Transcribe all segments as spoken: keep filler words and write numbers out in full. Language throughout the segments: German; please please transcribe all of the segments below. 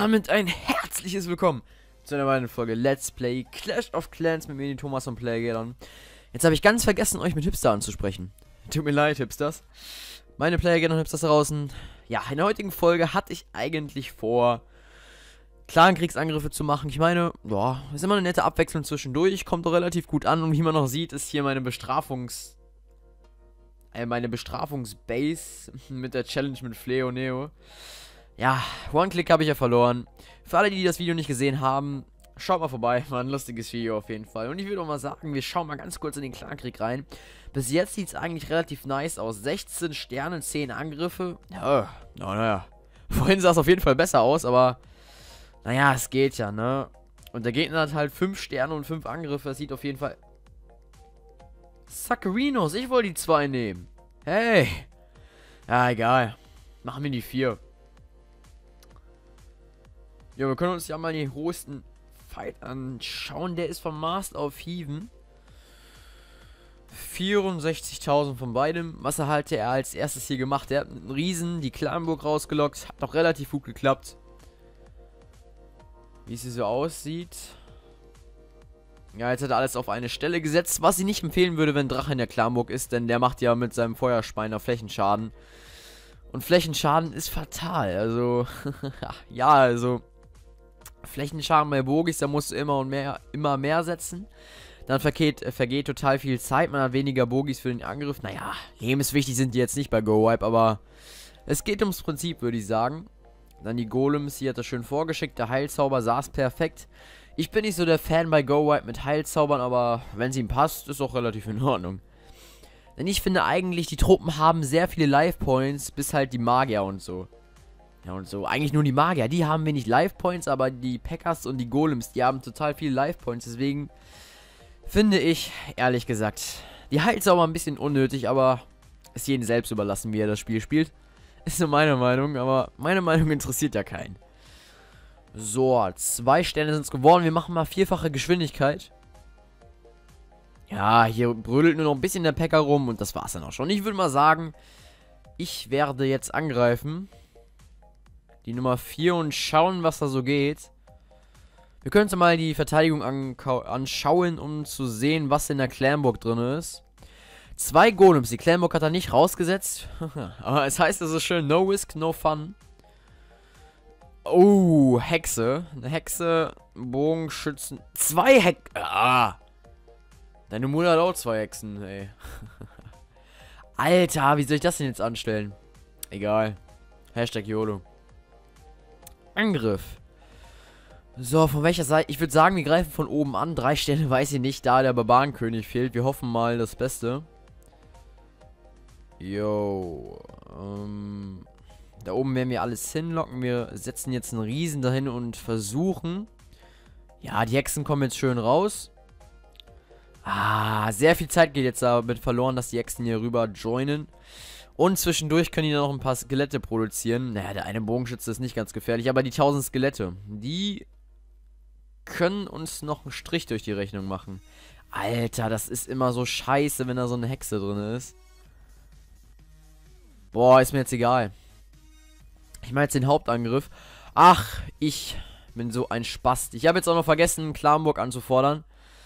damit ein herzliches Willkommen zu einer weiteren Folge Let's Play Clash of Clans mit mir, den Thomas und Playergeddon. Jetzt habe ich ganz vergessen, euch mit Hipster anzusprechen. Tut mir leid, Hipsters. Meine Playergeddon Hipsters da draußen. Ja, in der heutigen Folge hatte ich eigentlich vor, Clan-Kriegsangriffe zu machen. Ich meine, ja, ist immer eine nette Abwechslung zwischendurch, kommt doch relativ gut an. Und wie man noch sieht, ist hier meine Bestrafungs... Äh, meine Bestrafungsbase mit der Challenge mit Fleo Neo. Ja, One-Click habe ich ja verloren. Für alle, die das Video nicht gesehen haben, schaut mal vorbei. War ein lustiges Video auf jeden Fall. Und ich würde auch mal sagen, wir schauen mal ganz kurz in den Clankrieg rein. Bis jetzt sieht es eigentlich relativ nice aus. sechzehn Sterne, zehn Angriffe. Ja, naja. Vorhin sah es auf jeden Fall besser aus, aber naja, es geht ja, ne? Und der Gegner hat halt fünf Sterne und fünf Angriffe. Das sieht auf jeden Fall... Saccarinos, ich wollte die zwei nehmen. Hey. Ja, egal. Machen wir die vier. Ja, wir können uns ja mal den hohesten Fight anschauen. Der ist vom Master auf Heaven. vierundsechzigtausend von beidem. Was er halt er als erstes hier gemacht? Er hat einen Riesen die Clanburg rausgelockt. Hat doch relativ gut geklappt. Wie es hier so aussieht. Ja, jetzt hat er alles auf eine Stelle gesetzt. Was ich nicht empfehlen würde, wenn Drache in der Clanburg ist. Denn der macht ja mit seinem Feuerspeiner Flächenschaden. Und Flächenschaden ist fatal. Also, ja, also... Flächenschaden bei Bogis, da musst du immer und mehr, immer mehr setzen. Dann vergeht, äh, vergeht total viel Zeit, man hat weniger Bogis für den Angriff. Naja, lebenswichtig sind die jetzt nicht bei Go-Wipe, aber es geht ums Prinzip, würde ich sagen. Dann die Golems, hier hat er schön vorgeschickt, der Heilzauber saß perfekt. Ich bin nicht so der Fan bei Go-Wipe mit Heilzaubern, aber wenn es ihm passt, ist auch relativ in Ordnung. Denn ich finde eigentlich, die Truppen haben sehr viele Life-Points, bis halt die Magier und so. Ja, und so, eigentlich nur die Magier, die haben wenig Life-Points, aber die Packers und die Golems, die haben total viele Life-Points, deswegen finde ich, ehrlich gesagt, die Heilzauber ein bisschen unnötig, aber ist jedem selbst überlassen, wie er das Spiel spielt. Ist nur meine Meinung, aber meine Meinung interessiert ja keinen. So, zwei Sterne sind es geworden, wir machen mal vierfache Geschwindigkeit. Ja, hier brödelt nur noch ein bisschen der Packer rum und das war's dann auch schon. Ich würde mal sagen, ich werde jetzt angreifen. Die Nummer vier und schauen, was da so geht. Wir können uns mal die Verteidigung anschauen, um zu sehen, was in der Clanburg drin ist. Zwei Golems. Die Clanburg hat er nicht rausgesetzt. Aber es heißt also schön, no risk, no fun. Oh, Hexe. Eine Hexe, Bogenschützen. Zwei Hexen. Ah. Deine Mutter hat auch zwei Hexen, ey. Alter, wie soll ich das denn jetzt anstellen? Egal. Hashtag YOLO. Angriff. So, von welcher Seite? Ich würde sagen, wir greifen von oben an. Drei Sterne weiß ich nicht, da der Barbarenkönig fehlt. Wir hoffen mal das Beste. Yo. Ähm, da oben werden wir alles hinlocken. Wir setzen jetzt einen Riesen dahin und versuchen. Ja, die Hexen kommen jetzt schön raus. Ah, sehr viel Zeit geht jetzt damit verloren, dass die Hexen hier rüber joinen. Und zwischendurch können die noch ein paar Skelette produzieren. Naja, der eine Bogenschütze ist nicht ganz gefährlich, aber die tausend Skelette, die können uns noch einen Strich durch die Rechnung machen. Alter, das ist immer so scheiße, wenn da so eine Hexe drin ist. Boah, ist mir jetzt egal. Ich mache jetzt den Hauptangriff. Ach, ich bin so ein Spast. Ich habe jetzt auch noch vergessen, Clanburg anzufordern.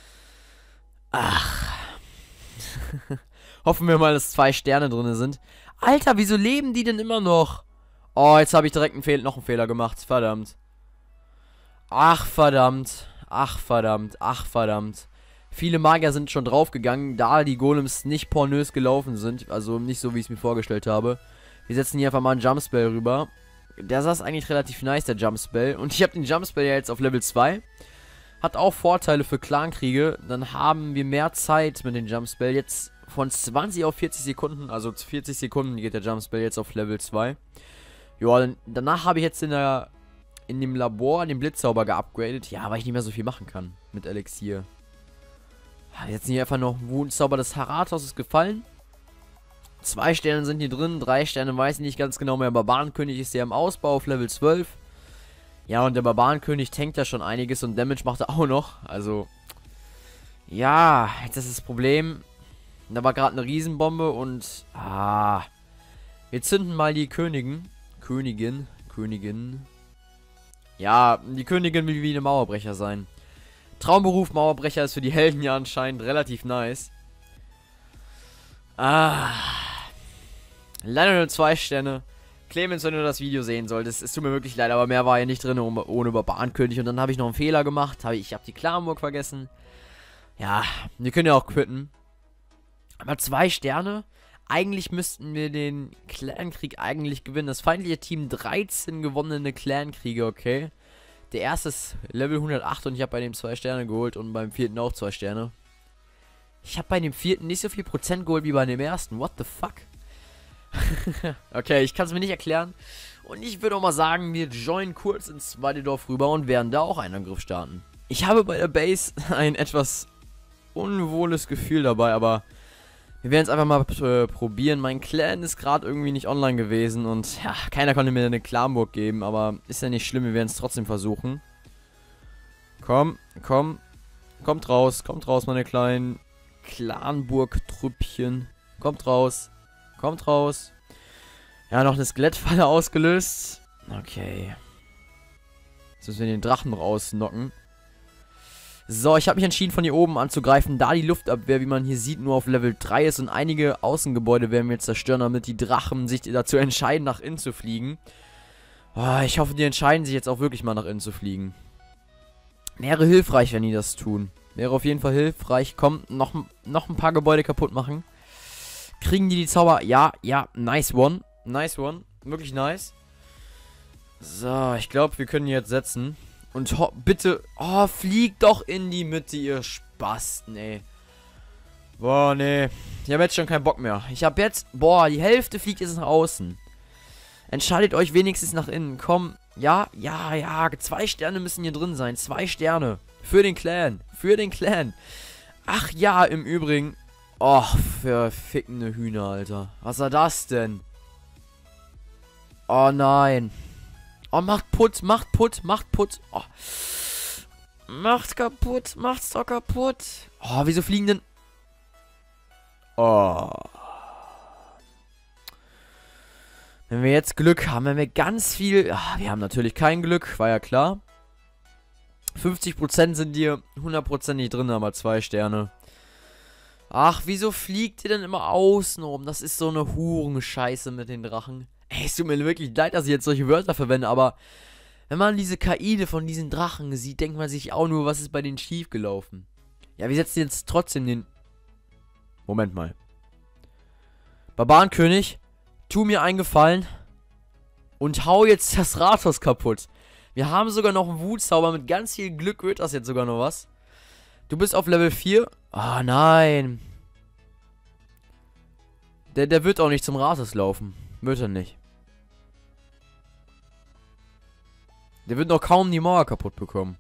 Ach. Hoffen wir mal, dass zwei Sterne drin sind. Alter, wieso leben die denn immer noch? Oh, jetzt habe ich direkt einen Fehl noch einen Fehler gemacht. Verdammt. Ach, verdammt. Ach, verdammt. Ach, verdammt. Viele Magier sind schon draufgegangen, da die Golems nicht pornös gelaufen sind. Also nicht so, wie ich es mir vorgestellt habe. Wir setzen hier einfach mal einen Jumpspell rüber. Der saß eigentlich relativ nice, der Jumpspell. Und ich habe den Jumpspell ja jetzt auf Level zwei. Hat auch Vorteile für Clankriege. Dann haben wir mehr Zeit mit dem Jumpspell. Jetzt von zwanzig auf vierzig Sekunden. Also vierzig Sekunden geht der Jumpspell jetzt auf Level zwei. Ja, dann, danach habe ich jetzt in der in dem Labor den Blitzzauber geupgradet. Ja, weil ich nicht mehr so viel machen kann mit Elixier. Jetzt sind hier einfach noch Wundzauber des Haratos ist gefallen. Zwei Sterne sind hier drin. Drei Sterne weiß ich nicht ganz genau mehr. Barbarenkönig ist ja im Ausbau auf Level zwölf. Ja, und der Barbarenkönig tankt ja schon einiges und Damage macht er auch noch. Also, ja, jetzt ist das Problem. Da war gerade eine Riesenbombe und, ah, wir zünden mal die Königin. Königin, Königin. Ja, die Königin will wie eine Mauerbrecher sein. Traumberuf Mauerbrecher ist für die Helden ja anscheinend relativ nice. Ah. Leider nur zwei Sterne. Clemens, wenn du das Video sehen solltest, es tut mir wirklich leid, aber mehr war ja nicht drin, um, ohne Barbarenkönig. Und dann habe ich noch einen Fehler gemacht. Hab ich ich habe die Klamburg vergessen. Ja, wir können ja auch quitten. Aber zwei Sterne? Eigentlich müssten wir den Clankrieg eigentlich gewinnen. Das feindliche Team dreizehn gewonnene Clankriege, okay. Der erste ist Level hundertacht und ich habe bei dem zwei Sterne geholt und beim vierten auch zwei Sterne. Ich habe bei dem vierten nicht so viel Prozent geholt wie bei dem ersten. What the fuck? Okay, ich kann es mir nicht erklären. Und ich würde auch mal sagen, wir joinen kurz ins zweite Dorf rüber und werden da auch einen Angriff starten. Ich habe bei der Base ein etwas unwohles Gefühl dabei, aber wir werden es einfach mal äh, probieren. Mein Clan ist gerade irgendwie nicht online gewesen und ja, keiner konnte mir eine Klamburg geben, aber ist ja nicht schlimm, wir werden es trotzdem versuchen. Komm, komm, kommt raus, kommt raus, meine kleinen Clanburg-Trüppchen. Kommt raus, kommt raus. Ja, noch eine Skelettfalle ausgelöst. Okay. Jetzt müssen wir den Drachen rausnocken. So, ich habe mich entschieden, von hier oben anzugreifen, da die Luftabwehr, wie man hier sieht, nur auf Level drei ist und einige Außengebäude werden wir zerstören, damit die Drachen sich dazu entscheiden, nach innen zu fliegen. Oh, ich hoffe, die entscheiden sich jetzt auch wirklich mal nach innen zu fliegen. Wäre hilfreich, wenn die das tun. Wäre auf jeden Fall hilfreich. Komm, noch, noch ein paar Gebäude kaputt machen. Kriegen die die Zauber? Ja, ja, nice one. Nice one. Wirklich nice. So, ich glaube, wir können jetzt setzen. Und bitte, oh, fliegt doch in die Mitte, ihr Spasten, ey. Boah, nee. Ich habe jetzt schon keinen Bock mehr. Ich habe jetzt, boah, die Hälfte fliegt jetzt nach außen. Entscheidet euch wenigstens nach innen. Komm, ja, ja, ja. Zwei Sterne müssen hier drin sein. Zwei Sterne. Für den Clan. Für den Clan. Ach ja, im Übrigen. Och, verfickende Hühner, Alter. Was war das denn? Oh nein. Oh, macht Putz, macht Putz, macht Putz. Oh. Macht kaputt, macht's doch kaputt. Oh, wieso fliegen denn... Oh. Wenn wir jetzt Glück haben, wenn wir ganz viel... Ach, wir haben natürlich kein Glück, war ja klar. fünfzig Prozent sind hier hundert Prozent nicht drin, aber zwei Sterne. Ach, wieso fliegt ihr denn immer außen rum? Das ist so eine Hurenscheiße mit den Drachen. Ey, es tut mir wirklich leid, dass ich jetzt solche Wörter verwende, aber wenn man diese K I von diesen Drachen sieht, denkt man sich auch nur, was ist bei denen schiefgelaufen. Ja, wir setzen jetzt trotzdem den... Moment mal. Barbarenkönig, tu mir einen Gefallen und hau jetzt das Rathaus kaputt. Wir haben sogar noch einen Wutzauber, mit ganz viel Glück wird das jetzt sogar noch was. Du bist auf Level vier. Ah, nein. Der, der wird auch nicht zum Rathaus laufen. Wird er nicht. Der wird noch kaum die Mauer kaputt bekommen.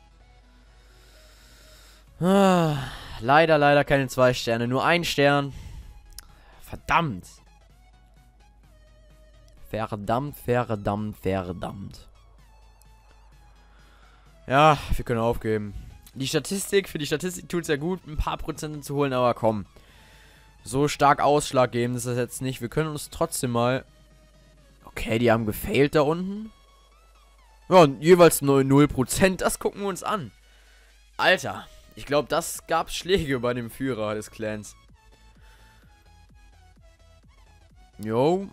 Ah, leider, leider keine zwei Sterne. Nur ein Stern. Verdammt. Verdammt, verdammt, verdammt. Ja, wir können aufgeben. Die Statistik, für die Statistik tut es ja gut, ein paar Prozent zu holen, aber komm. So stark ausschlaggebend ist das jetzt nicht. Wir können uns trotzdem mal... Okay, die haben gefailt da unten. Ja, und jeweils null Prozent. Das gucken wir uns an. Alter, ich glaube, das gab Schläge bei dem Führer des Clans. Jo.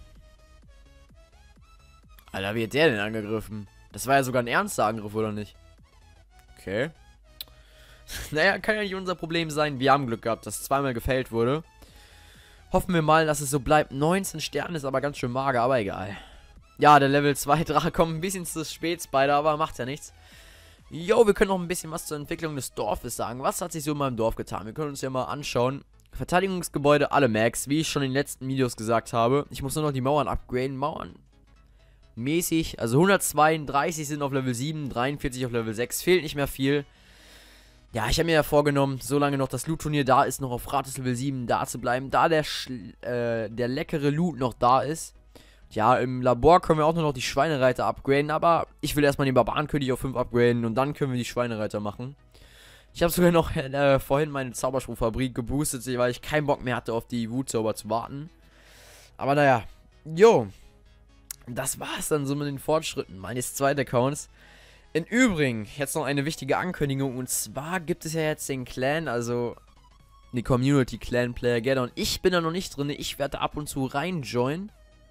Alter, wie hat der denn angegriffen? Das war ja sogar ein ernster Angriff, oder nicht? Okay. Naja, kann ja nicht unser Problem sein. Wir haben Glück gehabt, dass zweimal gefällt wurde. Hoffen wir mal, dass es so bleibt. neunzehn Sterne ist aber ganz schön mager, aber egal. Ja, der Level zwei Drache kommt ein bisschen zu spät beide, aber macht ja nichts. Jo, wir können noch ein bisschen was zur Entwicklung des Dorfes sagen. Was hat sich so in meinem Dorf getan? Wir können uns ja mal anschauen. Verteidigungsgebäude, alle Max, wie ich schon in den letzten Videos gesagt habe. Ich muss nur noch die Mauern upgraden. Mauern mäßig, also hundertzweiunddreißig sind auf Level sieben, dreiundvierzig auf Level sechs. Fehlt nicht mehr viel. Ja, ich habe mir ja vorgenommen, solange noch das Loot-Turnier da ist, noch auf Rathaus Level sieben da zu bleiben, da der, äh, der leckere Loot noch da ist. Ja, im Labor können wir auch nur noch die Schweinereiter upgraden, aber ich will erstmal den Barbarenkönig auf fünf upgraden und dann können wir die Schweinereiter machen. Ich habe sogar noch äh, vorhin meine Zauberspruchfabrik geboostet, weil ich keinen Bock mehr hatte, auf die Wutzauber zu warten. Aber naja, jo. das war's dann so mit den Fortschritten meines zweiten Accounts. Im Übrigen, jetzt noch eine wichtige Ankündigung, und zwar gibt es ja jetzt den Clan, also die Community Clan Player Gather, und ich bin da noch nicht drin, ich werde ab und zu reinjoinen.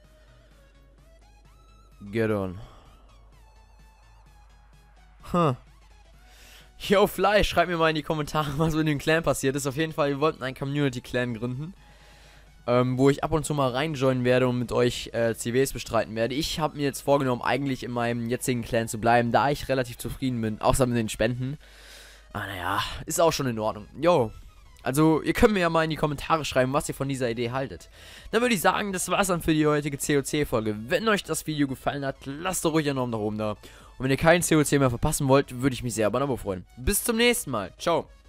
Gather. Huh. Yo, Fly, schreibt mir mal in die Kommentare, was mit dem Clan passiert ist. Auf jeden Fall, wir wollten einen Community Clan gründen, ähm, wo ich ab und zu mal reinjoinen werde und mit euch äh, C Ws bestreiten werde. Ich habe mir jetzt vorgenommen, eigentlich in meinem jetzigen Clan zu bleiben, da ich relativ zufrieden bin, außer mit den Spenden. Ah, naja, ist auch schon in Ordnung. Yo, also ihr könnt mir ja mal in die Kommentare schreiben, was ihr von dieser Idee haltet. Dann würde ich sagen, das war's dann für die heutige C O C-Folge. Wenn euch das Video gefallen hat, lasst doch ruhig einen Daumen nach oben da. Und wenn ihr keinen C O C mehr verpassen wollt, würde ich mich sehr über ein Abo freuen. Bis zum nächsten Mal. Ciao.